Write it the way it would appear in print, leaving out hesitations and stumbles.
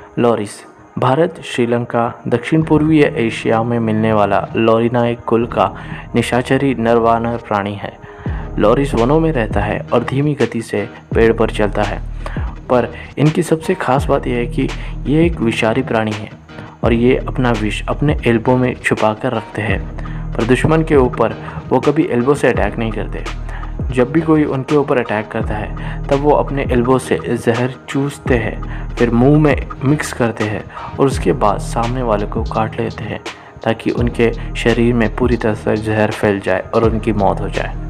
Loris Bharat, Sri Lanka, दक्षिण पूर्वी Asia में मिलने वाला लॉरिनाई कुल का निशाचरी नरवानर प्राणी है। लॉरिस वनों में रहता है और धीमी गति से पेड़ पर चलता है, पर इनकी सबसे खास बात यह है कि ये एक विषारी प्राणी है और ये अपना विष अपने एल्बो में छुपा कर रखते हैं, पर दुश्मन के ऊपर वो कभी एल्बो से अटैक नहीं करते। जब भी कोई उनके ऊपर अटैक करता है तब वो अपने एल्बो से जहर चूसते हैं, फिर मुंह में मिक्स करते हैं और उसके बाद सामने वाले को काट लेते हैं ताकि उनके शरीर में पूरी तरह से जहर फैल जाए और उनकी मौत हो जाए।